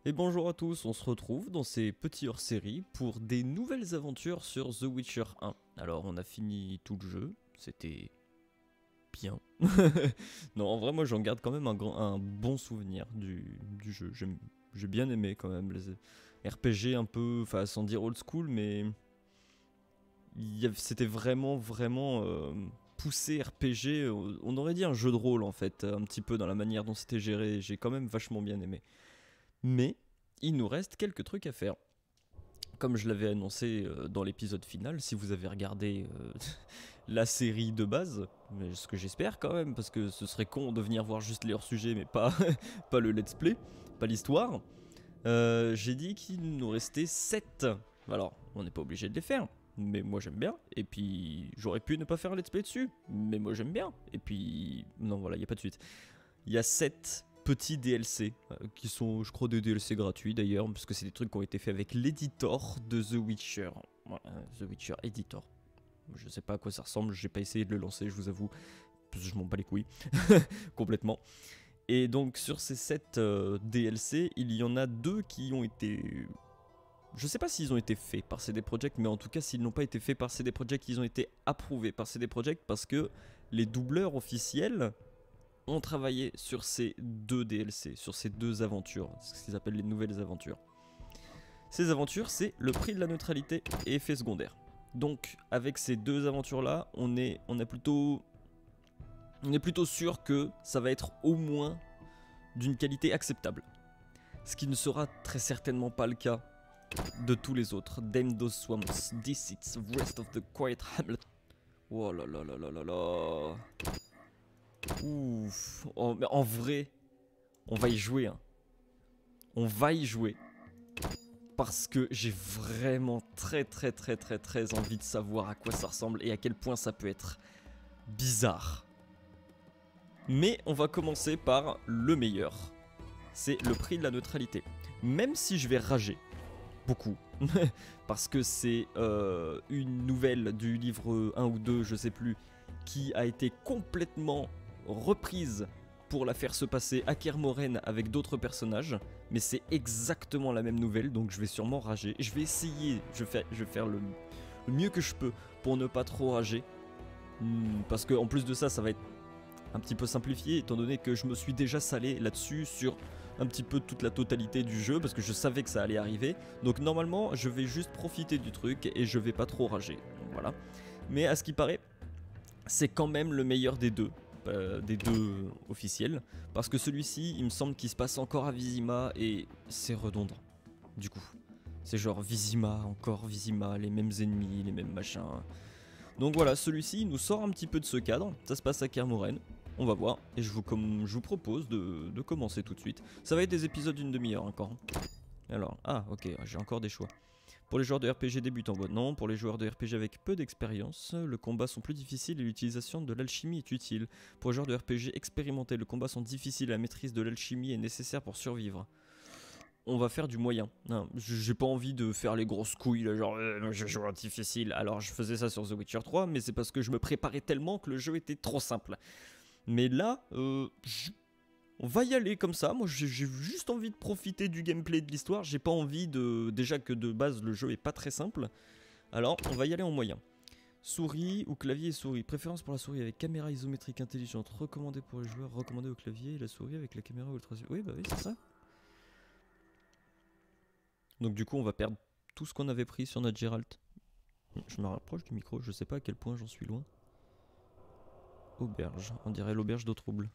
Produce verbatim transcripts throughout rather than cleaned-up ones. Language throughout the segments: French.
Et bonjour à tous, on se retrouve dans ces petits hors-séries pour des nouvelles aventures sur The Witcher un. Alors on a fini tout le jeu, c'était bien. Non, en vrai moi j'en garde quand même un, grand, un bon souvenir du, du jeu. J'ai bien aimé quand même les R P G un peu, enfin sans dire old school, mais c'était vraiment vraiment euh, poussé R P G. On aurait dit un jeu de rôle en fait, un petit peu dans la manière dont c'était géré. J'ai quand même vachement bien aimé. Mais il nous reste quelques trucs à faire. Comme je l'avais annoncé euh, dans l'épisode final, si vous avez regardé euh, la série de base, mais ce que j'espère quand même, parce que ce serait con de venir voir juste les hors-sujets, mais pas, pas le let's play, pas l'histoire, euh, j'ai dit qu'il nous restait sept. Alors, on n'est pas obligé de les faire, mais moi j'aime bien. Et puis, j'aurais pu ne pas faire un let's play dessus, mais moi j'aime bien. Et puis, non voilà, il n'y a pas de suite. Il y a sept petits D L C, euh, qui sont, je crois, des D L C gratuits d'ailleurs, parce que c'est des trucs qui ont été faits avec l'éditor de The Witcher. Voilà, The Witcher Editor. Je sais pas à quoi ça ressemble, j'ai pas essayé de le lancer, je vous avoue, parce que je m'en bats les couilles, complètement. Et donc sur ces sept euh, D L C, il y en a deux qui ont été... Je sais pas s'ils ont été faits par C D Projekt, mais en tout cas s'ils n'ont pas été faits par C D Projekt, ils ont été approuvés par C D Projekt parce que les doubleurs officiels ont travaillé sur ces deux D L C, sur ces deux aventures, ce qu'ils appellent les nouvelles aventures. Ces aventures, c'est le prix de la neutralité et effets secondaires. Donc, avec ces deux aventures-là, on est, on est plutôt, on est plutôt sûr que ça va être au moins d'une qualité acceptable. Ce qui ne sera très certainement pas le cas de tous les autres. Dame those swamps, Dissits, Rest of the Quiet Hamlet. Oh là là là là là là. Ouf, oh, mais en vrai, on va y jouer. Hein. On va y jouer. Parce que j'ai vraiment très très très très très envie de savoir à quoi ça ressemble et à quel point ça peut être bizarre. Mais on va commencer par le meilleur. C'est le prix de la neutralité. Même si je vais rager beaucoup. Parce que c'est euh, une nouvelle du livre un ou deux, je sais plus, qui a été complètement reprise pour la faire se passer à Kermoren avec d'autres personnages, mais c'est exactement la même nouvelle, donc je vais sûrement rager. Je vais essayer, je vais faire, je vais faire le, le mieux que je peux pour ne pas trop rager, hmm, parce que en plus de ça, ça va être un petit peu simplifié, étant donné que je me suis déjà salé là-dessus sur un petit peu toute la totalité du jeu, parce que je savais que ça allait arriver, donc normalement, je vais juste profiter du truc et je vais pas trop rager, donc voilà. Mais à ce qui paraît, c'est quand même le meilleur des deux. Euh, des deux officiels, parce que celui-ci, il me semble qu'il se passe encore à Vizima et c'est redondant. Du coup, c'est genre Vizima, encore Vizima, les mêmes ennemis, les mêmes machins. Donc voilà, celui-ci il nous sort un petit peu de ce cadre. Ça se passe à Kermoren, on va voir, et je vous, comme, je vous propose de, de commencer tout de suite. Ça va être des épisodes d'une demi-heure encore. Alors, ah ok, j'ai encore des choix. Pour les joueurs de R P G débutants, bon, non. Pour les joueurs de R P G avec peu d'expérience, le combat sont plus difficiles et l'utilisation de l'alchimie est utile. Pour les joueurs de R P G expérimentés, le combat sont difficiles et la maîtrise de l'alchimie est nécessaire pour survivre. On va faire du moyen. J'ai pas envie de faire les grosses couilles, là, genre euh, je joue en difficile. Alors je faisais ça sur The Witcher trois, mais c'est parce que je me préparais tellement que le jeu était trop simple. Mais là, euh, on va y aller comme ça. Moi j'ai juste envie de profiter du gameplay de l'histoire. J'ai pas envie de... Déjà que de base le jeu est pas très simple. Alors on va y aller en moyen. Souris ou clavier et souris. Préférence pour la souris avec caméra isométrique intelligente. Recommandé pour les joueurs. Recommandé au clavier et la souris avec la caméra ultra... Oui bah oui c'est ça. Donc du coup on va perdre tout ce qu'on avait pris sur notre Geralt. Je me rapproche du micro. Je sais pas à quel point j'en suis loin. Auberge. On dirait l'auberge d'eau trouble.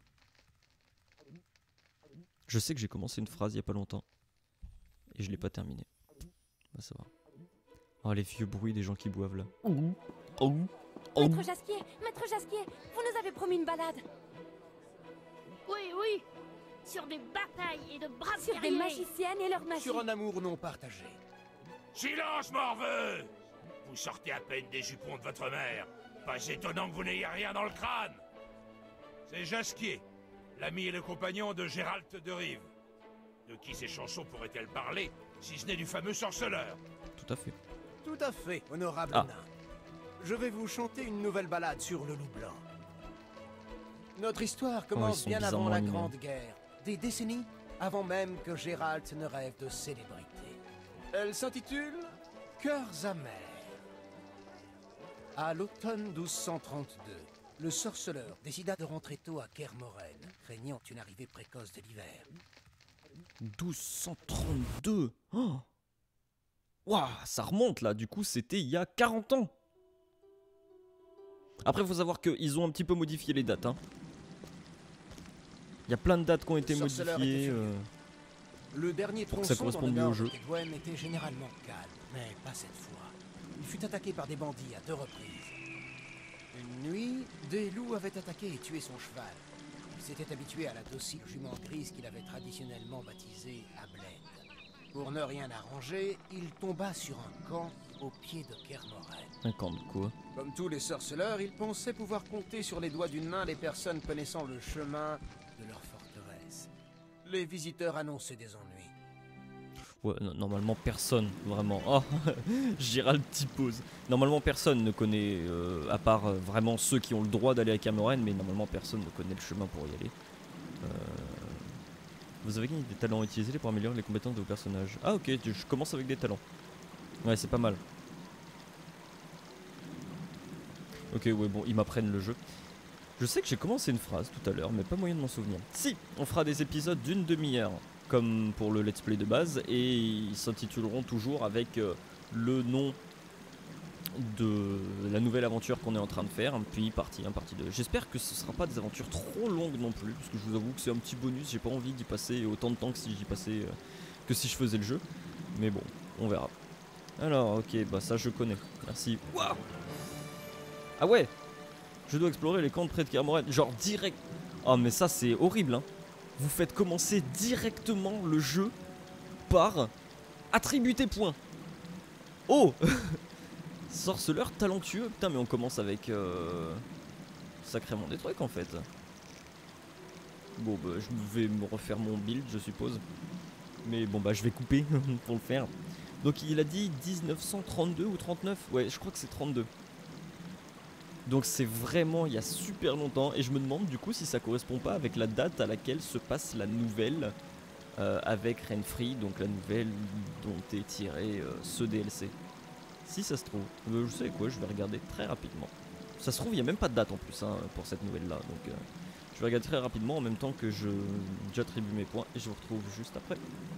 Je sais que j'ai commencé une phrase il y a pas longtemps et je l'ai pas terminée. Bah ça va. Oh les vieux bruits des gens qui boivent là. Oh, oh, oh. Maître Jasquier, Maître Jasquier, vous nous avez promis une balade. Oui, oui. Sur des batailles et de braves Sur des magiciennes et leur magie. Sur un amour non partagé. Silence, morveux! Vous sortez à peine des jupons de votre mère. Pas étonnant que vous n'ayez rien dans le crâne. C'est Jasquier, l'ami et le compagnon de Géralt de Rive. De qui ces chansons pourraient-elles parler, si ce n'est du fameux sorceleur? Tout à fait. Tout à fait, honorable Ah. nain. Je vais vous chanter une nouvelle ballade sur le loup blanc. Notre histoire commence sont bien avant bizarrement la animés. Grande Guerre. Des décennies, avant même que Gérald ne rêve de célébrité. Elle s'intitule Cœurs amers. À l'automne douze cent trente-deux, le sorceleur décida de rentrer tôt à Kermoren, craignant une arrivée précoce de l'hiver. douze cent trente-deux. Oh. Waouh, ça remonte là, du coup c'était il y a quarante ans. Après, il faut savoir qu'ils ont un petit peu modifié les dates. Hein. Il y a plein de dates qui ont été modifiées. Euh... Le dernier pour que ça corresponde mieux au jeu. Gwen était généralement calme, mais pas cette fois. Il fut attaqué par des bandits à deux reprises. Une nuit, des loups avaient attaqué et tué son cheval. Il s'était habitué à la docile jument grise qu'il avait traditionnellement baptisée Abled. Pour ne rien arranger, il tomba sur un camp au pied de Kermoren. Un camp de quoi? Comme tous les sorceleurs, il pensait pouvoir compter sur les doigts d'une main les personnes connaissant le chemin de leur forteresse. Les visiteurs annonçaient des ennuis. Ouais, normalement personne, vraiment. Oh, Gérald typose. Normalement personne ne connaît, euh, à part euh, vraiment ceux qui ont le droit d'aller à Kermoren, mais normalement personne ne connaît le chemin pour y aller. Euh... Vous avez gagné des talents, utilisés pour améliorer les compétences de vos personnages. Ah ok, je commence avec des talents. Ouais, c'est pas mal. Ok, ouais, bon, ils m'apprennent le jeu. Je sais que j'ai commencé une phrase tout à l'heure, mais pas moyen de m'en souvenir. Si, on fera des épisodes d'une demi-heure, comme pour le let's play de base, et ils s'intituleront toujours avec euh, le nom de la nouvelle aventure qu'on est en train de faire, puis partie un, partie deux. J'espère que ce sera pas des aventures trop longues non plus, parce que je vous avoue que c'est un petit bonus, j'ai pas envie d'y passer autant de temps que si j'y passais, euh, que si je faisais le jeu. Mais bon, on verra. Alors, ok, bah ça je connais. Merci. Waouh! Ah ouais! Je dois explorer les camps de près de Kermoren. Genre direct. Oh mais ça c'est horrible hein. Vous faites commencer directement le jeu par attribuer tes points. Oh. Sorceleur talentueux. Putain mais on commence avec euh... sacrément des trucs en fait. Bon bah je vais me refaire mon build je suppose. Mais bon bah je vais couper pour le faire. Donc il a dit dix-neuf cent trente-deux ou trente-neuf. Ouais je crois que c'est trente-deux. Donc c'est vraiment il y a super longtemps et je me demande du coup si ça correspond pas avec la date à laquelle se passe la nouvelle euh, avec Renfri, donc la nouvelle dont est tiré euh, ce D L C. Si ça se trouve, euh, je sais quoi, je vais regarder très rapidement. Ça se trouve il n'y a même pas de date en plus hein, pour cette nouvelle là, donc euh, je vais regarder très rapidement en même temps que je j'attribue mes points et je vous retrouve juste après.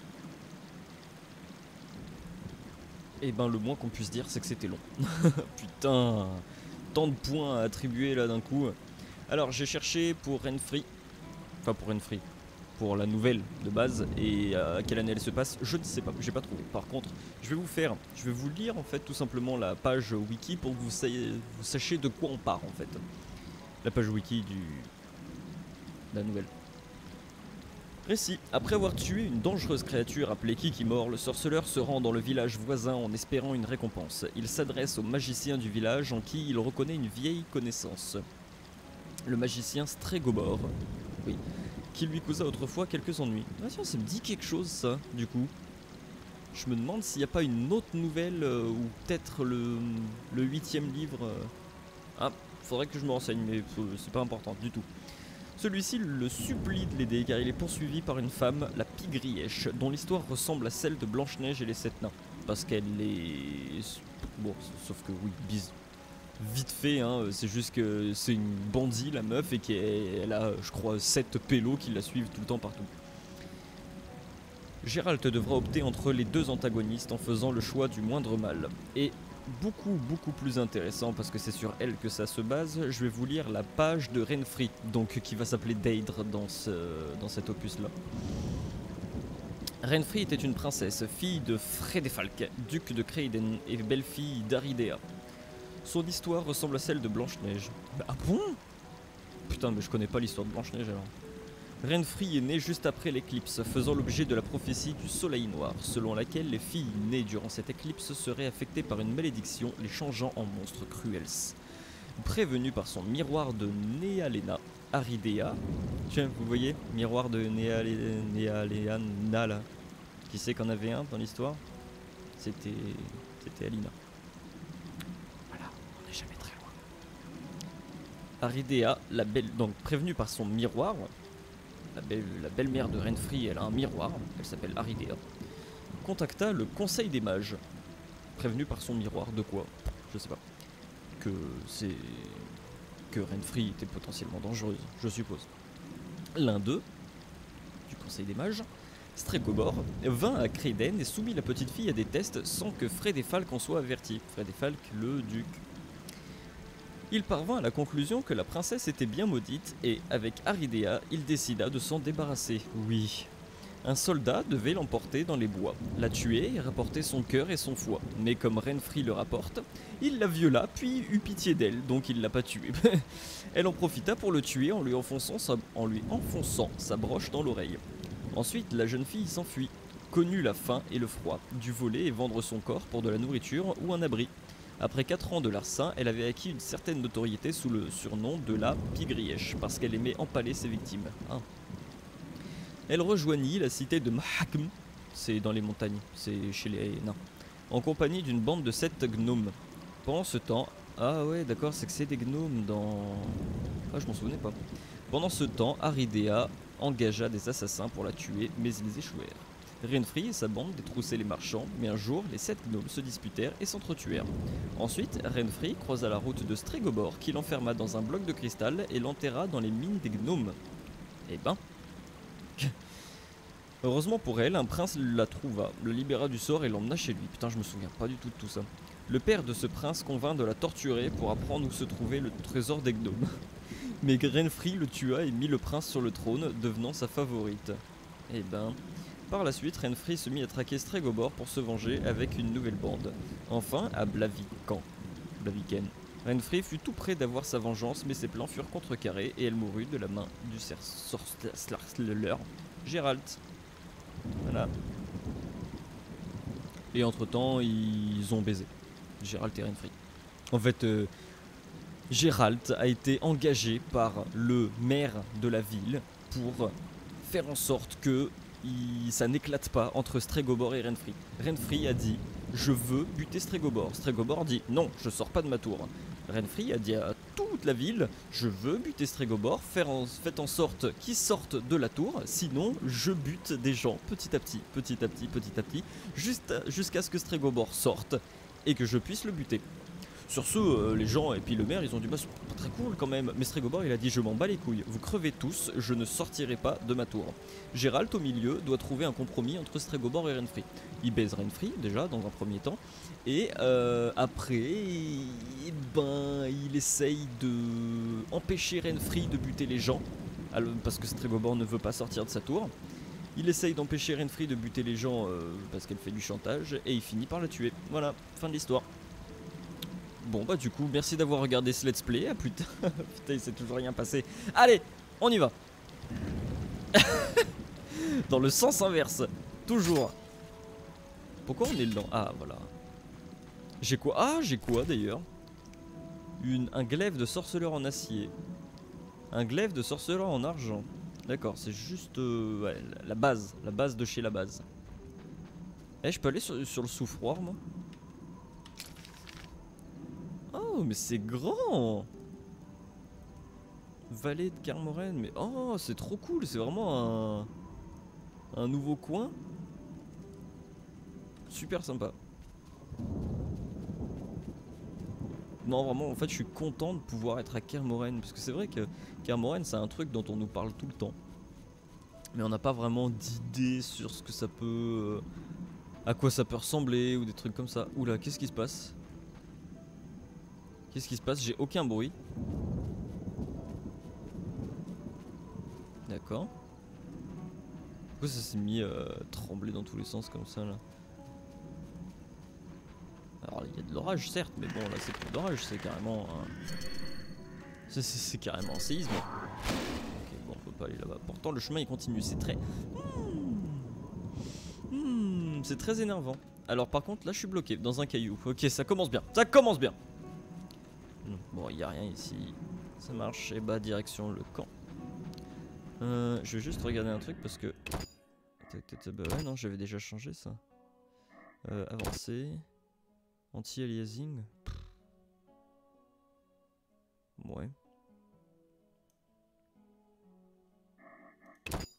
Et ben le moins qu'on puisse dire c'est que c'était long. Putain, tant de points à attribuer là d'un coup. Alors j'ai cherché pour Renfri, enfin pour Renfri, pour la nouvelle de base et à quelle année elle se passe, je ne sais pas, j'ai pas trouvé. Par contre, je vais vous faire, je vais vous lire en fait tout simplement la page wiki pour que vous sachiez, vous sachiez de quoi on part en fait. La page wiki du de la nouvelle. Récit. Après avoir tué une dangereuse créature appelée Kikimor, le sorceleur se rend dans le village voisin en espérant une récompense. Il s'adresse au magicien du village en qui il reconnaît une vieille connaissance. Le magicien Stregobor, oui, qui lui causa autrefois quelques ennuis. Ah tiens, ça me dit quelque chose ça, du coup. Je me demande s'il n'y a pas une autre nouvelle, euh, ou peut-être le, le huitième livre. Euh... Ah, faudrait que je me renseigne, mais c'est pas important du tout. Celui-ci le supplie de l'aider car il est poursuivi par une femme, la Pigrièche, dont l'histoire ressemble à celle de Blanche-Neige et les Sept Nains. Parce qu'elle est... Bon, sauf que oui, bise. Vite fait, hein, c'est juste que c'est une bandit la meuf et qu'elle a, je crois, sept pélos qui la suivent tout le temps partout. Gérald devra opter entre les deux antagonistes en faisant le choix du moindre mal. Et beaucoup beaucoup plus intéressant parce que c'est sur elle que ça se base, je vais vous lire la page de Renfri, donc qui va s'appeler Deidre dans, ce, dans cet opus là. Renfri était une princesse, fille de Fredefalk, duc de Creiden et belle-fille d'Aridea. Son histoire ressemble à celle de Blanche-Neige. Ah bon? Putain mais je connais pas l'histoire de Blanche-Neige alors. Renfri est né juste après l'éclipse, faisant l'objet de la prophétie du soleil noir, selon laquelle les filles nées durant cette éclipse seraient affectées par une malédiction, les changeant en monstres cruels. Prévenue par son miroir de Néaléna, Aridea, tiens, vous voyez, miroir de Néaléna là, qui c'est qu'en avait un dans l'histoire? C'était... c'était Alina. Voilà, on n'est jamais très loin. Aridea, la belle, donc prévenue par son miroir, la belle, la belle-mère de Renfri, elle a un miroir, elle s'appelle Aridea, contacta le Conseil des Mages, prévenu par son miroir de quoi? Je sais pas. Que c'est... que Renfri était potentiellement dangereuse, je suppose. L'un d'eux, du Conseil des Mages, Stregobor, vint à Creden et soumit la petite fille à des tests sans que Fred et Falk en soient avertis. Fred et Falk, le duc. Il parvint à la conclusion que la princesse était bien maudite et, avec Aridea, il décida de s'en débarrasser. Oui. Un soldat devait l'emporter dans les bois, la tuer et rapporter son cœur et son foie. Mais comme Renfri le rapporte, il la viola puis eut pitié d'elle, donc il l'a pas tuée. Elle en profita pour le tuer en lui enfonçant sa, en lui enfonçant sa broche dans l'oreille. Ensuite, la jeune fille s'enfuit, connut la faim et le froid, dut voler et vendre son corps pour de la nourriture ou un abri. Après quatre ans de larcin, elle avait acquis une certaine notoriété sous le surnom de la Pigrièche, parce qu'elle aimait empaler ses victimes. Hein. Elle rejoignit la cité de Mahakm, c'est dans les montagnes, c'est chez les nains, en compagnie d'une bande de sept gnomes. Pendant ce temps, ah ouais d'accord, c'est que c'est des gnomes dans... Ah je m'en souvenais pas. Pendant ce temps, Aridea engagea des assassins pour la tuer, mais ils échouèrent. Renfri et sa bande détroussaient les marchands, mais un jour, les sept gnomes se disputèrent et s'entretuèrent. Ensuite, Renfri croisa la route de Stregobor, qui l'enferma dans un bloc de cristal et l'enterra dans les mines des gnomes. Eh ben... Heureusement pour elle, un prince la trouva, le libéra du sort et l'emmena chez lui. Putain, je me souviens pas du tout de tout ça. Le père de ce prince convint de la torturer pour apprendre où se trouvait le trésor des gnomes. Mais Renfri le tua et mit le prince sur le trône, devenant sa favorite. Eh ben... Par la suite, Renfri se mit à traquer Stregobor pour se venger avec une nouvelle bande. Enfin, à Blaviken, Blaviken, Renfri fut tout près d'avoir sa vengeance, mais ses plans furent contrecarrés et elle mourut de la main du sorceleur Geralt. Voilà. Et entre temps, ils ont baisé. Geralt et Renfri. En fait, euh, Geralt a été engagé par le maire de la ville pour faire en sorte que il, ça n'éclate pas entre Stregobor et Renfri. Renfri a dit « Je veux buter Stregobor ». Stregobor dit « Non, je sors pas de ma tour ». Renfri a dit à toute la ville « Je veux buter Stregobor, faire en, faites en sorte qu'il sorte de la tour, sinon je bute des gens petit à petit, petit à petit, petit à petit, jusqu'à ce que Stregobor sorte et que je puisse le buter ». Sur ce, euh, les gens et puis le maire, ils ont dit bah c'est pas très cool quand même. Mais Stregobor, il a dit je m'en bats les couilles. Vous crevez tous, je ne sortirai pas de ma tour. Geralt, au milieu, doit trouver un compromis entre Stregobor et Renfri. Il baise Renfri, déjà, dans un premier temps. Et euh, après, et ben, il essaye de empêcher Renfri de buter les gens. Parce que Stregobor ne veut pas sortir de sa tour. Il essaye d'empêcher Renfri de buter les gens euh, parce qu'elle fait du chantage. Et il finit par la tuer. Voilà, fin de l'histoire. Bon bah du coup merci d'avoir regardé ce let's play. Ah putain, putain il s'est toujours rien passé. Allez, on y va. Dans le sens inverse. Toujours. Pourquoi on est dedans? Ah voilà. J'ai quoi? Ah j'ai quoi d'ailleurs? Une, un glaive de sorceleur en acier. Un glaive de sorceleur en argent. D'accord, c'est juste euh, ouais, la base. La base de chez la base. Eh je peux aller sur, sur le souffroir moi? Oh mais c'est grand. Vallée de Kermoren. Mais oh c'est trop cool. C'est vraiment un Un nouveau coin. Super sympa. Non vraiment en fait je suis content de pouvoir être à Kermoren. Parce que c'est vrai que Kermoren c'est un truc dont on nous parle tout le temps. Mais on n'a pas vraiment d'idée sur ce que ça peut... à quoi ça peut ressembler ou des trucs comme ça. Oula qu'est-ce qui se passe? Qu'est-ce qui se passe? J'ai aucun bruit. D'accord. Pourquoi ça s'est mis à euh, trembler dans tous les sens comme ça là? Alors il y a de l'orage certes, mais bon là c'est plus d'orage, c'est carrément un... C'est carrément un séisme. Ok bon on peut pas aller là-bas. Pourtant le chemin il continue, c'est très... Mmh. Mmh, c'est très énervant. Alors par contre là je suis bloqué dans un caillou. Ok ça commence bien, ça commence bien. Bon, il n'y a rien ici. Ça marche. Et bah, direction le camp. Euh, je vais juste regarder un truc parce que... Bah ouais, non, j'avais déjà changé ça. Euh, avancer. Anti-aliasing. Ouais.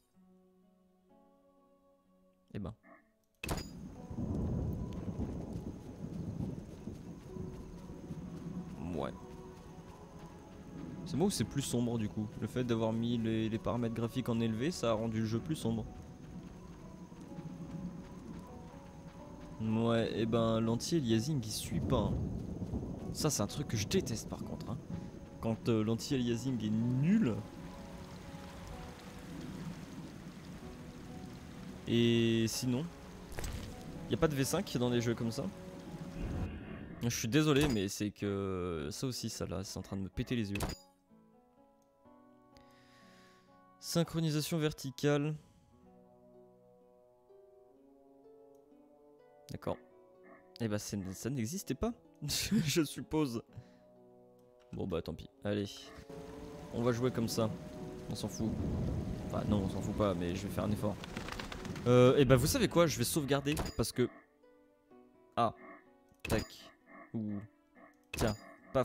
Eh ben. Ouais. C'est moi ou c'est plus sombre du coup? Le fait d'avoir mis les, les paramètres graphiques en élevé, ça a rendu le jeu plus sombre. Ouais, et ben l'anti-aliasing il suit pas. Hein. Ça c'est un truc que je déteste par contre. Hein. Quand euh, l'anti-aliasing est nul. Et sinon, y a pas de V cinq dans des jeux comme ça. Je suis désolé, mais c'est que ça aussi, ça là, c'est en train de me péter les yeux. Synchronisation verticale. D'accord. Eh bah ça n'existait pas, je suppose. Bon bah tant pis. Allez, on va jouer comme ça. On s'en fout. Enfin non, on s'en fout pas, mais je vais faire un effort. Euh, et bah vous savez quoi, je vais sauvegarder parce que... Ah, tac. Ouh. Tiens, paf.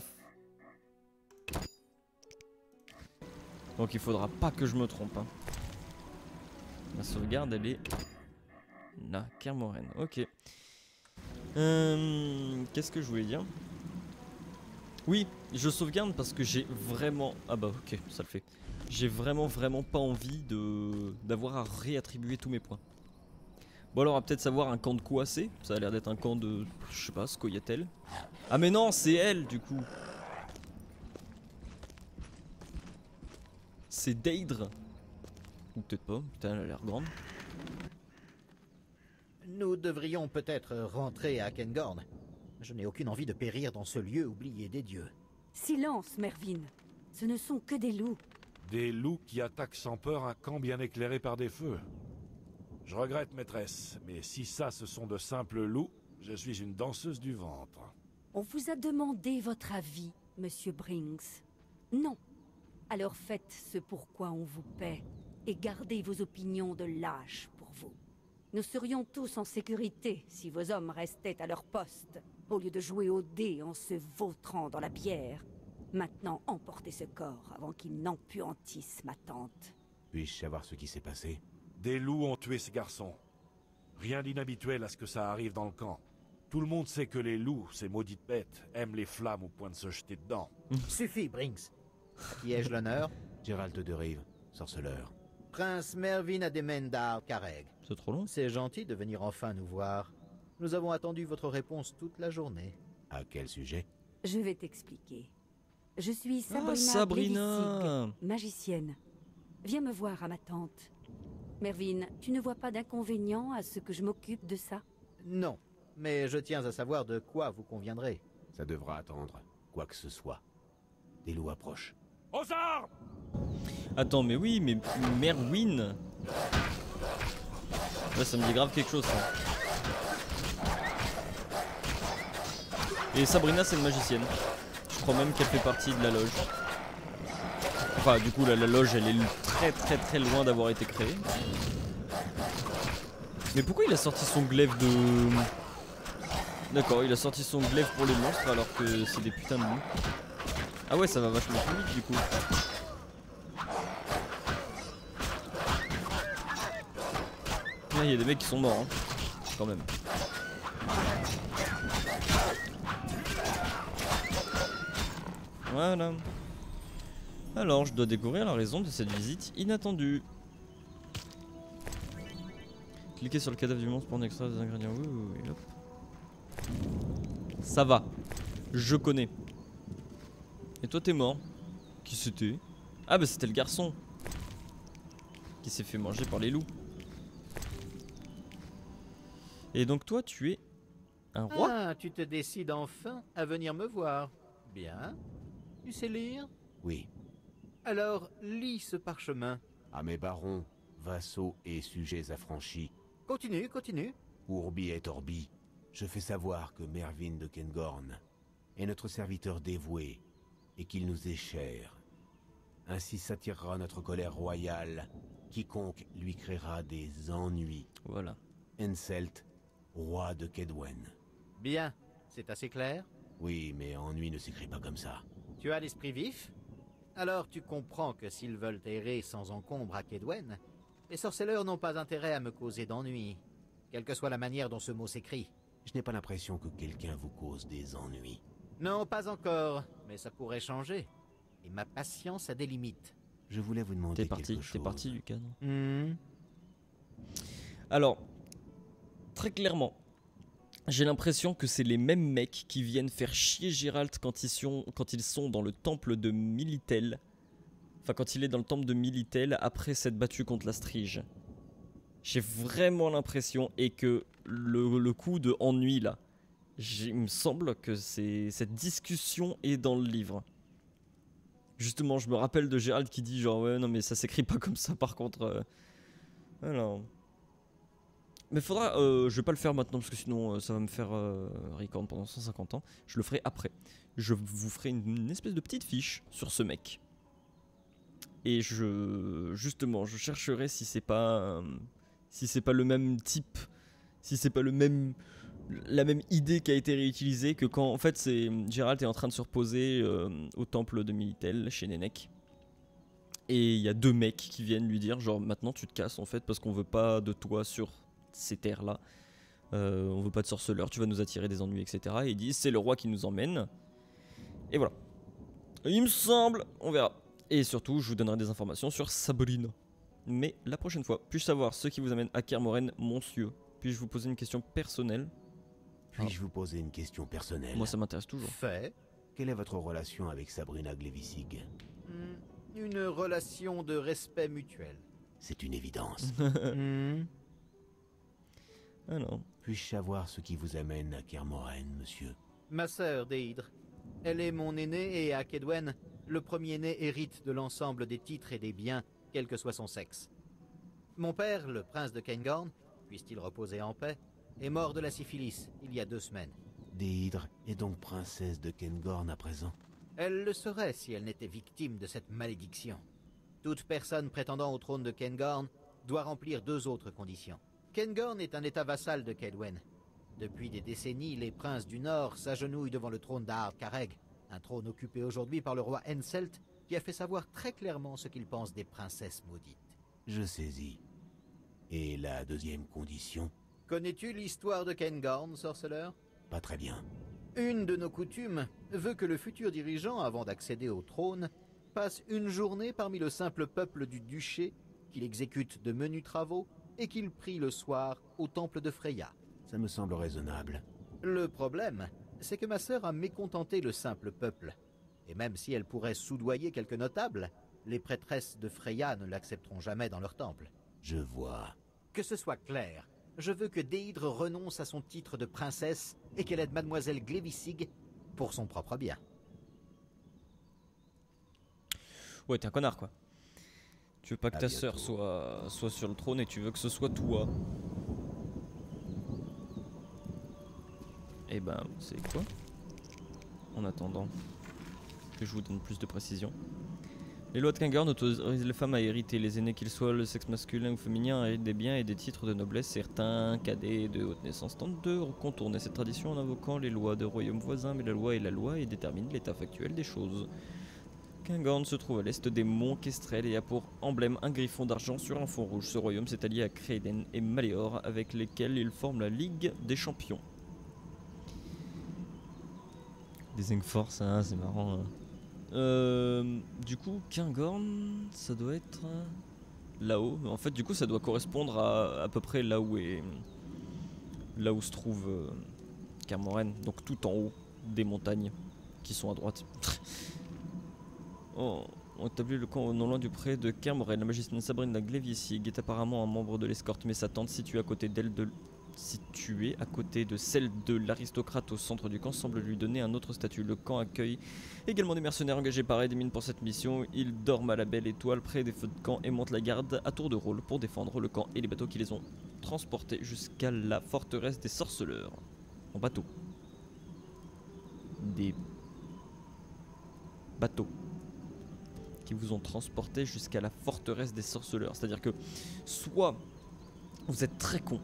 Donc il faudra pas que je me trompe. Hein. La sauvegarde elle est... là, Kermoren, ok. Euh, Qu'est-ce que je voulais dire? Oui, je sauvegarde parce que j'ai vraiment... Ah bah ok, ça le fait. J'ai vraiment vraiment pas envie de d'avoir à réattribuer tous mes points. Bon alors on va peut-être savoir un camp de quoi c'est. Ça a l'air d'être un camp de... je sais pas, Scoia'tael. Ah mais non, c'est elle du coup. C'est Daedre. Ou peut-être pas, putain elle a l'air grande. Nous devrions peut-être rentrer à Kengorn. Je n'ai aucune envie de périr dans ce lieu oublié des dieux. Silence, Mervyn. Ce ne sont que des loups. Des loups qui attaquent sans peur un camp bien éclairé par des feux. Je regrette, maîtresse, mais si ça, ce sont de simples loups, je suis une danseuse du ventre. On vous a demandé votre avis, Monsieur Brinks. Non. Alors faites ce pourquoi on vous paie et gardez vos opinions de lâches pour vous. Nous serions tous en sécurité si vos hommes restaient à leur poste, au lieu de jouer au dé en se vautrant dans la bière. Maintenant, emportez ce corps avant qu'il n'empuantisse ma tante. Puis-je savoir ce qui s'est passé? Des loups ont tué ces garçons. Rien d'inhabituel à ce que ça arrive dans le camp. Tout le monde sait que les loups, ces maudites bêtes, aiment les flammes au point de se jeter dedans. Suffit, Brinks. À qui ai-je l'honneur? Gérald de Rive, sorceleur. Prince Mervyn Ademendar Kareg. C'est trop long. C'est gentil de venir enfin nous voir. Nous avons attendu votre réponse toute la journée. À quel sujet? Je vais t'expliquer. Je suis Sabrina, Ah, Sabrina. Blevisig, magicienne. Viens me voir à ma tante. Mervyn, tu ne vois pas d'inconvénient à ce que je m'occupe de ça? Non, mais je tiens à savoir de quoi vous conviendrez. Ça devra attendre, quoi que ce soit. Des loups approchent. Aux armes! Attends, mais oui, mais Merwin. Là, ça me dit grave quelque chose, ça. Et Sabrina, c'est une magicienne. Je crois même qu'elle fait partie de la loge. Enfin, du coup, la, la loge, elle est très très très loin d'avoir été créée. Mais pourquoi il a sorti son glaive de... D'accord, il a sorti son glaive pour les monstres alors que c'est des putains de loups. Ah ouais, ça va vachement plus vite, du coup. Là, il y a des mecs qui sont morts, hein. Quand même. Voilà. Alors, je dois découvrir la raison de cette visite inattendue. Cliquez sur le cadavre du monstre pour en extraire des ingrédients. Oui, oui, oui, hop. Ça va. Je connais. Et toi, t'es mort. Qui c'était? Ah, bah c'était le garçon. Qui s'est fait manger par les loups. Et donc, toi, tu es un roi? Ah, tu te décides enfin à venir me voir. Bien. Tu sais lire? Oui. Alors, lis ce parchemin. À mes barons, vassaux et sujets affranchis, Continue, continue. Urbi et Orbi, je fais savoir que Mervyn de Kengorn est notre serviteur dévoué et qu'il nous est cher. Ainsi s'attirera notre colère royale, quiconque lui créera des ennuis. Voilà. Henselt, roi de Kaedwen. Bien. C'est assez clair? Oui, mais ennui ne s'écrit pas comme ça. Tu as l'esprit vif? Alors tu comprends que s'ils veulent errer sans encombre à Kaedwen, les sorceleurs n'ont pas intérêt à me causer d'ennuis. quelle que soit la manière dont ce mot s'écrit. Je n'ai pas l'impression que quelqu'un vous cause des ennuis. Non, pas encore, mais ça pourrait changer. Et ma patience a des limites. Je voulais vous demander T'es parti, quelque chose. t'es parti Lucas, non? Hmm. Alors, très clairement, j'ai l'impression que c'est les mêmes mecs qui viennent faire chier Geralt quand ils sont, quand ils sont dans le temple de Militel. Enfin, quand il est dans le temple de Militel après s'être battu contre la Strige. J'ai vraiment l'impression, et que le, le coup de ennui là, il me semble que c'est cette discussion est dans le livre. Justement, je me rappelle de Geralt qui dit genre ouais non mais ça s'écrit pas comme ça par contre. Euh... Alors... Mais faudra, euh, je vais pas le faire maintenant parce que sinon euh, ça va me faire euh, record pendant cent cinquante ans. Je le ferai après. Je vous ferai une, une espèce de petite fiche sur ce mec. Et je, justement, je chercherai si c'est pas, euh, si c'est pas le même type, si c'est pas le même, la même idée qui a été réutilisée que quand, en fait, c'est Geralt est en train de se reposer euh, au temple de Militel chez Nenek. Et il y a deux mecs qui viennent lui dire genre maintenant tu te casses en fait parce qu'on veut pas de toi sur ces terres là, euh, on veut pas de sorceleur, tu vas nous attirer des ennuis, etc. Et ils disent c'est le roi qui nous emmène. Et voilà. Et il me semble, on verra. Et surtout je vous donnerai des informations sur Sabrina. Mais la prochaine fois, puis-je savoir ce qui vous amène à Kaer Morhen, monsieur? Puis-je vous poser une question personnelle? Puis-je vous poser une question personnelle? Moi ça m'intéresse toujours. Fait. Quelle est votre relation avec Sabrina Glevisig? Hmm. Une relation de respect mutuel. C'est une évidence. Hmm. Alors, Puis-je savoir ce qui vous amène à Kaer Morhen, monsieur? Ma sœur, Déhydre. Elle est mon aînée et à Kaedwen, le premier-né hérite de l'ensemble des titres et des biens, quel que soit son sexe. Mon père, le prince de Cairngorm, puisse-t-il reposer en paix, est mort de la syphilis il y a deux semaines. Déhydre est donc princesse de Cairngorm à présent? Elle le serait si elle n'était victime de cette malédiction. Toute personne prétendant au trône de Cairngorm doit remplir deux autres conditions. Cairngorm est un état vassal de Kaedwen. Depuis des décennies, les princes du Nord s'agenouillent devant le trône d'Ard Kareg, un trône occupé aujourd'hui par le roi Henselt, qui a fait savoir très clairement ce qu'il pense des princesses maudites. Je saisis. Et la deuxième condition? Connais-tu l'histoire de Cairngorm, sorceleur? Pas très bien. Une de nos coutumes veut que le futur dirigeant, avant d'accéder au trône, passe une journée parmi le simple peuple du duché, qu'il exécute de menus travaux et qu'il prie le soir au temple de Freya. Ça me semble raisonnable. Le problème, c'est que ma sœur a mécontenté le simple peuple. Et même si elle pourrait soudoyer quelques notables, les prêtresses de Freya ne l'accepteront jamais dans leur temple. Je vois. Que ce soit clair, je veux que Déhydre renonce à son titre de princesse et qu'elle aide mademoiselle Glevisig pour son propre bien. ouais t'es un connard quoi. Tu veux pas que À ta bientôt. sœur soit, soit sur le trône et tu veux que ce soit toi. Et ben, c'est quoi? En attendant que je vous donne plus de précision. Les lois de Cairngorm autorisent les femmes à hériter, les aînés qu'ils soient, le sexe masculin ou féminin, héritent des biens et des titres de noblesse, certains cadets de haute naissance tentent de contourner cette tradition en invoquant les lois de royaumes voisins, mais la loi est la loi et détermine l'état factuel des choses. Cairngorm se trouve à l'est des monts Kestrel et a pour emblème un griffon d'argent sur un fond rouge. Ce royaume s'est allié à Creeden et Maleor, avec lesquels il forme la Ligue des Champions. Des Ingforce, hein, c'est marrant. Hein. Euh, du coup, Cairngorm, ça doit être euh, là-haut. En fait, du coup, ça doit correspondre à à peu près là où est là où se trouve euh, Kaer Morhen, donc tout en haut des montagnes qui sont à droite. Oh, on établit le camp non loin du pré de Kaer Morhen. La magicienne Sabrina Glevisig est apparemment un membre de l'escorte, mais sa tante située à côté d'elle de située à côté de celle de l'aristocrate au centre du camp semble lui donner un autre statut. Le camp accueille également des mercenaires engagés par Edmund pour cette mission. Ils dorment à la belle étoile près des feux de camp et montent la garde à tour de rôle pour défendre le camp et les bateaux qui les ont transportés jusqu'à la forteresse des sorceleurs. En bateau. Des bateaux qui vous ont transporté jusqu'à la forteresse des sorceleurs. C'est-à-dire que soit vous êtes très con,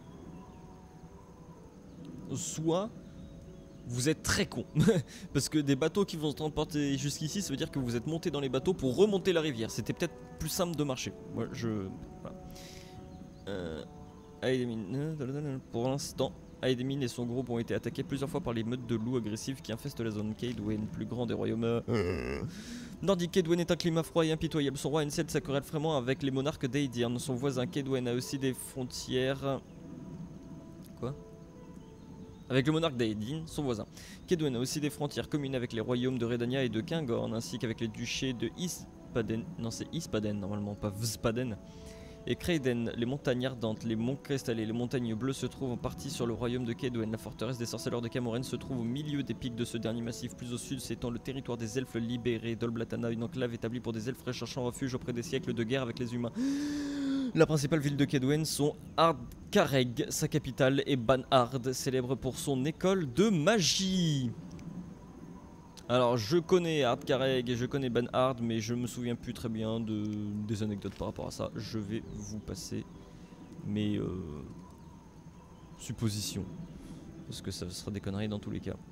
soit vous êtes très con. Parce que des bateaux qui vont se transporter jusqu'ici, ça veut dire que vous êtes monté dans les bateaux pour remonter la rivière. C'était peut-être plus simple de marcher. Moi, je... Voilà. Euh... Aedemine, pour l'instant, Aedemine et son groupe ont été attaqués plusieurs fois par les meutes de loups agressifs qui infestent la zone Kaedwen, plus grand des royaumes nordiques. Kaedwen est un climat froid et impitoyable. Son roi a une sa querelle vraiment avec les monarques d'Aedirn. Son voisin Kaedwen a aussi des frontières... Quoi? Avec le monarque d'Aedirn, son voisin. Kaedwen a aussi des frontières communes avec les royaumes de Redania et de Kingorn, ainsi qu'avec les duchés de Ispaden. Non, c'est Ispaden normalement, pas Vzpaden. Et Kreiden, les montagnes ardentes, les monts cristallés, les montagnes bleues se trouvent en partie sur le royaume de Kaedwen. La forteresse des sorceleurs de Camoren se trouve au milieu des pics de ce dernier massif. Plus au sud s'étend le territoire des elfes libérés Dol Blatana, une enclave établie pour des elfes recherchant refuge après des siècles de guerre avec les humains. La principale ville de Kaedwen sont Ardkareg, sa capitale, et Banhard, célèbre pour son école de magie. Alors je connais Ardkareg et je connais Banhard, mais je me souviens plus très bien de, des anecdotes par rapport à ça. Je vais vous passer mes euh, suppositions, parce que ça sera des conneries dans tous les cas.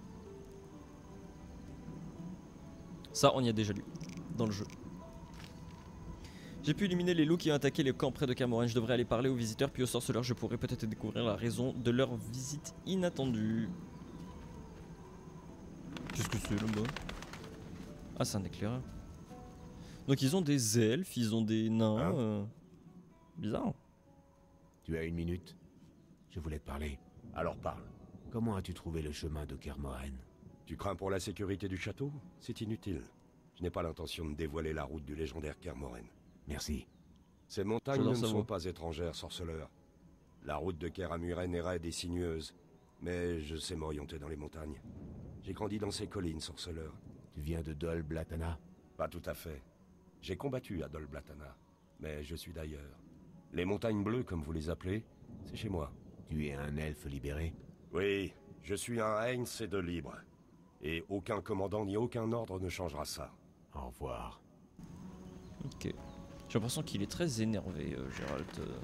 Ça on y a déjà lu dans le jeu. J'ai pu éliminer les loups qui ont attaqué les camps près de Camoren. Je devrais aller parler aux visiteurs puis aux sorceleurs. Je pourrais peut-être découvrir la raison de leur visite inattendue. Qu'est-ce que c'est là-bas? Ah, c'est un éclaireur. Donc ils ont des elfes, ils ont des nains. Hein euh... Bizarre. Tu as une minute? Je voulais te parler. Alors parle. Comment as-tu trouvé le chemin de Kermoren? Tu crains pour la sécurité du château? C'est inutile. Je n'ai pas l'intention de dévoiler la route du légendaire Kermoren. Merci. Ces montagnes ne sont pas étrangères, sorceleur. La route de Keramuren est raide et sinueuse, mais je sais m'orienter dans les montagnes. J'ai grandi dans ces collines, sorceleur. Tu viens de Dol Blatana? Pas tout à fait. J'ai combattu à Dol Blatana, mais je suis d'ailleurs. Les montagnes bleues, comme vous les appelez, c'est chez moi. Tu es un elfe libéré? Oui, je suis un Heinz et de libre. Et aucun commandant ni aucun ordre ne changera ça. Au revoir. Ok. J'ai l'impression qu'il est très énervé, euh, Gérald. Euh...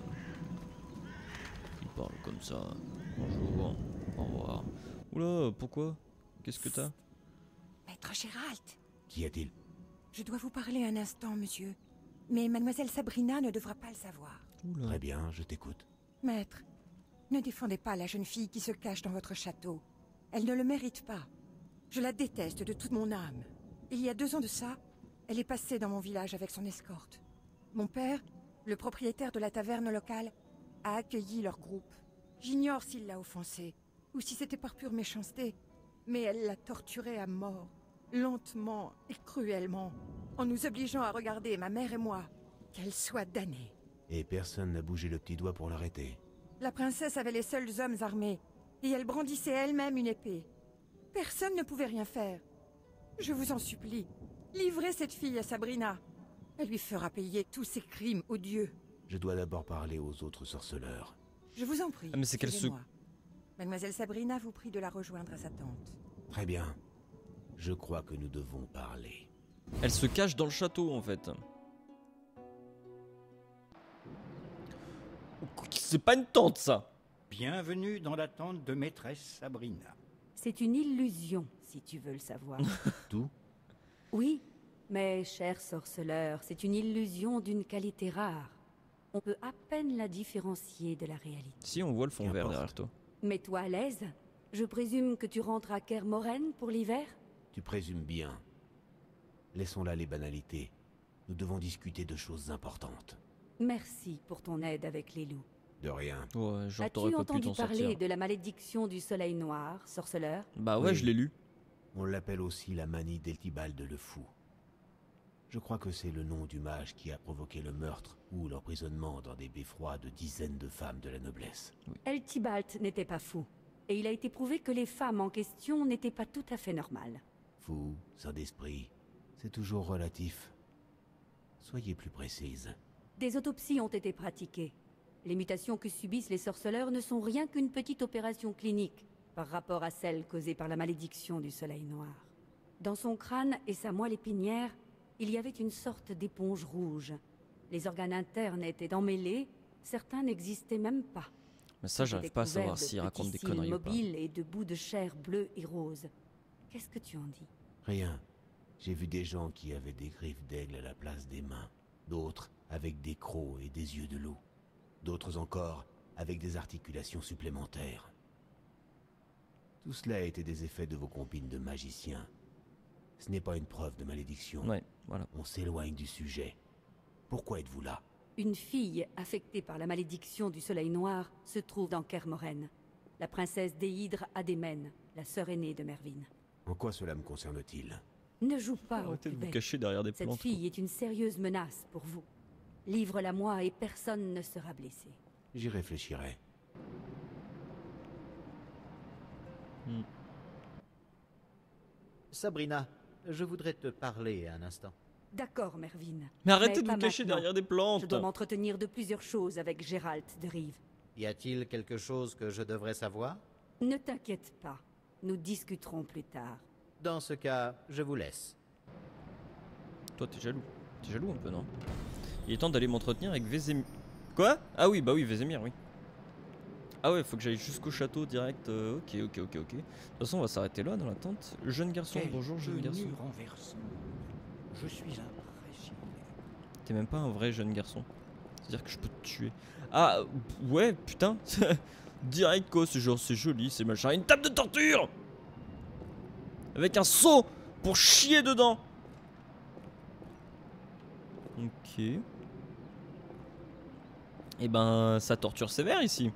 Il parle comme ça. Bonjour, au revoir. Oula, pourquoi? Qu'est-ce que t'as? Maître Gérald. Qu'y a-t-il? Je dois vous parler un instant, monsieur. Mais mademoiselle Sabrina ne devra pas le savoir. Oula. Très bien, je t'écoute. Maître, ne défendez pas la jeune fille qui se cache dans votre château. Elle ne le mérite pas. Je la déteste de toute mon âme. Il y a deux ans de ça, elle est passée dans mon village avec son escorte. Mon père, le propriétaire de la taverne locale, a accueilli leur groupe. J'ignore s'il l'a offensée, ou si c'était par pure méchanceté, mais elle l'a torturée à mort, lentement et cruellement, en nous obligeant à regarder, ma mère et moi, qu'elle soit damnée. Et personne n'a bougé le petit doigt pour l'arrêter? La princesse avait les seuls hommes armés, et elle brandissait elle-même une épée. Personne ne pouvait rien faire. Je vous en supplie, livrez cette fille à Sabrina. Elle lui fera payer tous ses crimes odieux. Je dois d'abord parler aux autres sorceleurs. Je vous en prie, ah, mais c'est qu'elle se... Mademoiselle Sabrina vous prie de la rejoindre à sa tante. Très bien. Je crois que nous devons parler. Elle se cache dans le château, en fait. C'est pas une tente, ça. Bienvenue dans la tente de maîtresse Sabrina. C'est une illusion, si tu veux le savoir. Tout? Oui, mais cher sorceleur, c'est une illusion d'une qualité rare. On peut à peine la différencier de la réalité. Si, on voit le fond vert derrière toi. Mets-toi à l'aise. Je présume que tu rentres à Kermoren pour l'hiver? Tu présumes bien. Laissons là les banalités. Nous devons discuter de choses importantes. Merci pour ton aide avec les loups. De rien. Ouais, genre As-tu t'aurais pas pu entendu t'en parler sortir. de la malédiction du soleil noir, sorceleur? Bah ouais, Oui. je l'ai lu. On l'appelle aussi la manie d'Eltibald le Fou. Je crois que c'est le nom du mage qui a provoqué le meurtre ou l'emprisonnement dans des beffrois de dizaines de femmes de la noblesse. Eltibald n'était pas fou. Et il a été prouvé que les femmes en question n'étaient pas tout à fait normales. Fou, sans d'esprit, c'est toujours relatif. Soyez plus précise. Des autopsies ont été pratiquées. Les mutations que subissent les sorceleurs ne sont rien qu'une petite opération clinique par rapport à celle causée par la malédiction du soleil noir. Dans son crâne et sa moelle épinière, il y avait une sorte d'éponge rouge. Les organes internes étaient emmêlés, certains n'existaient même pas. Mais ça, j'arrive pas à savoir s'il raconte des conneries ou pas. Mobiles et de bouts de chair bleue et rose. Qu'est-ce que tu en dis? Rien. J'ai vu des gens qui avaient des griffes d'aigle à la place des mains. D'autres avec des crocs et des yeux de loup. D'autres encore avec des articulations supplémentaires. Tout cela a été des effets de vos combines de magiciens. Ce n'est pas une preuve de malédiction. Ouais, voilà. On s'éloigne du sujet. Pourquoi êtes-vous là? Une fille affectée par la malédiction du soleil noir se trouve dans Kermoren. La princesse Déhydre Adémène, la sœur aînée de Mervyn. En quoi cela me concerne-t-il? Ne joue pas au Arrêtez plus de vous bête. cacher derrière des Cette plantes. fille est une sérieuse menace pour vous. Livre-la moi et personne ne sera blessé. J'y réfléchirai. Hmm. Sabrina, je voudrais te parler un instant. D'accord, Mervyn. Mais arrêtez de pas vous cacher maintenant. derrière des plantes. Je dois m'entretenir de plusieurs choses avec Gérald de Rive. Y a-t-il quelque chose que je devrais savoir? Ne t'inquiète pas. Nous discuterons plus tard. Dans ce cas, je vous laisse. Toi, t'es jaloux. T'es jaloux un peu, non? Il est temps d'aller m'entretenir avec Vézémir. Quoi? Ah oui, bah oui, Vézémir, oui. Ah ouais, faut que j'aille jusqu'au château direct. euh, ok, ok, ok, ok. De toute façon, on va s'arrêter là dans la tente. Jeune garçon, Quelle bonjour, jeune garçon. tenue renversante. Je suis impressionné. T'es même pas un vrai jeune garçon. C'est-à-dire que je peux te tuer. Ah, ouais, putain. Direct quoi, c'est genre, c'est joli, c'est machin. Une table de torture! Avec un seau pour chier dedans. Ok. Et ben, ça torture sévère ici.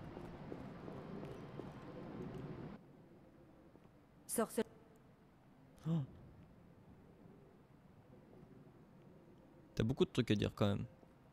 Sorcel... Oh. T'as beaucoup de trucs à dire quand même.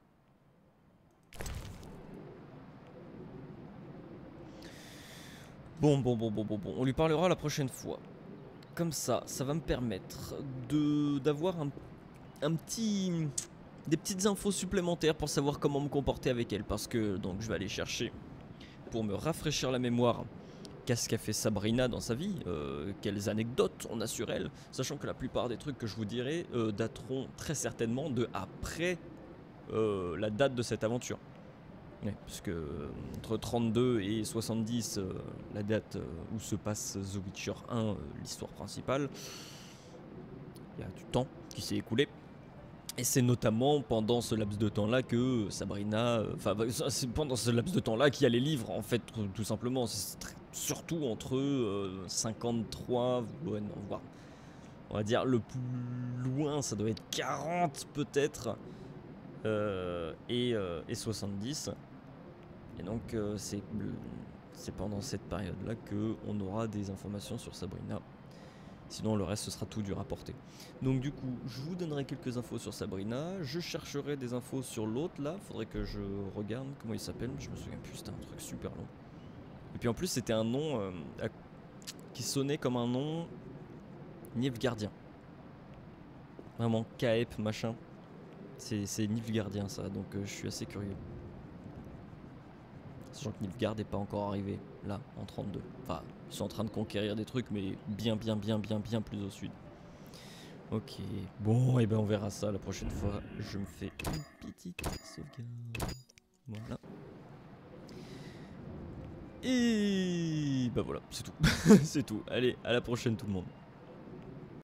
Bon, bon, bon, bon, bon, bon. On lui parlera la prochaine fois. Comme ça, ça va me permettre de d'avoir un, un petit... des petites infos supplémentaires pour savoir comment me comporter avec elle. Parce que, donc, je vais aller chercher, pour me rafraîchir la mémoire, qu'est-ce qu'a fait Sabrina dans sa vie, euh, quelles anecdotes on a sur elle, sachant que la plupart des trucs que je vous dirai euh, dateront très certainement de après euh, la date de cette aventure. Ouais, parce que euh, entre trente-deux et soixante-dix, euh, la date euh, où se passe The Witcher un, euh, l'histoire principale, il y a du temps qui s'est écoulé. Et c'est notamment pendant ce laps de temps-là que Sabrina, enfin euh, c'est pendant ce laps de temps-là qu'il y a les livres en fait, tout simplement. C'est très, surtout entre euh, cinquante-trois, ouais, non, voire, on va dire le plus loin, ça doit être quarante peut-être, euh, et, euh, et soixante-dix. Et donc euh, c'est c'est pendant cette période-là qu'on aura des informations sur Sabrina. Sinon le reste ce sera tout dur à porter. Donc du coup je vous donnerai quelques infos sur Sabrina. Je chercherai des infos sur l'autre là. Faudrait que je regarde comment il s'appelle. Je me souviens plus, c'était un truc super long. Et puis en plus c'était un nom euh, à... qui sonnait comme un nom Nilfgaardien. Vraiment Kaep machin. C'est Nilfgaardien ça, donc euh, je suis assez curieux. Sachant que Nilfgaard n'est pas encore arrivé là en trente-deux. Enfin, ils sont en train de conquérir des trucs, mais bien, bien, bien, bien, bien plus au sud. Ok, bon, et ben on verra ça la prochaine fois. Je me fais une petite sauvegarde. Voilà. Et bah voilà, c'est tout. C'est tout. Allez, à la prochaine tout le monde.